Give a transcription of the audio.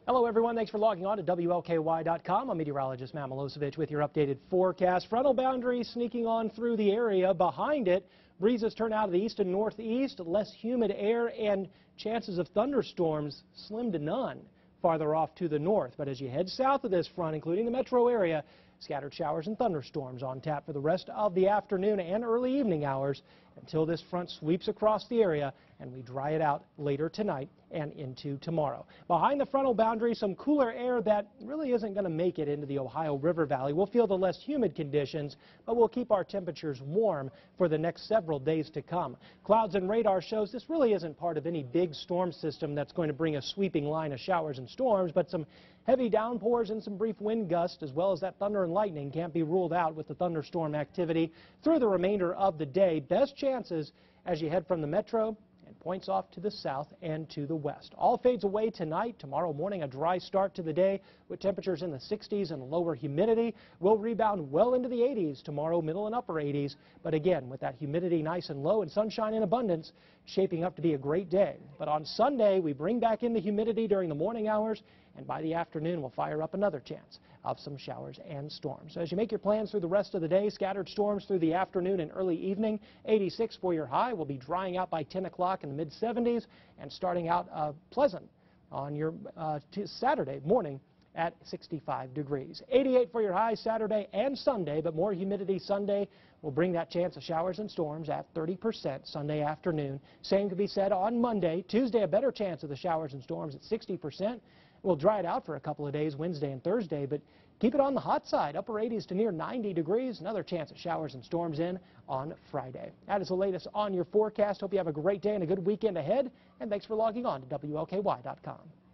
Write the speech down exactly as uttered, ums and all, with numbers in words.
Hello, everyone. Thanks for logging on to W L K Y dot com. I'm meteorologist Matt Milosevich with your updated forecast. Frontal boundary sneaking on through the area. Behind it, breezes turn out of the east and northeast, less humid air, and chances of thunderstorms slim to none farther off to the north. But as you head south of this front, including the metro area, scattered showers and thunderstorms on tap for the rest of the afternoon and early evening hours until this front sweeps across the area and we dry it out later tonight and into tomorrow. Behind the frontal boundary, some cooler air that really isn't going to make it into the Ohio River Valley. We'll feel the less humid conditions, but we'll keep our temperatures warm for the next several days to come. Clouds and radar shows this really isn't part of any big storm system that's going to bring a sweeping line of showers and storms, but some heavy downpours and some brief wind gusts, as well as that thunder and lightning, can't be ruled out with the thunderstorm activity through the remainder of the day. Best chances as you head from the metro and points off to the south and to the west. All fades away tonight. Tomorrow morning, a dry start to the day with temperatures in the sixties and lower humidity. We'll rebound well into the eighties tomorrow, middle and upper eighties. But again, with that humidity nice and low and sunshine in abundance, shaping up to be a great day. But on Sunday, we bring back in the humidity during the morning hours, and by the afternoon, we'll fire up another chance of some showers and storms. So as you make your plans through the rest of the day, scattered storms through the afternoon and early evening. eighty-six for your high. We'll be drying out by ten o'clock in the mid seventies and starting out uh, pleasant on your uh, Saturday morning at sixty-five degrees. eighty-eight for your high Saturday and Sunday, but more humidity Sunday will bring that chance of showers and storms at thirty percent Sunday afternoon. Same could be said on Monday. Tuesday, a better chance of the showers and storms at sixty percent. We'll dry it out for a couple of days, Wednesday and Thursday, but keep it on the hot side, upper eighties to near ninety degrees. Another chance of showers and storms in on Friday. That is the latest on your forecast. Hope you have a great day and a good weekend ahead, and thanks for logging on to W L K Y dot com.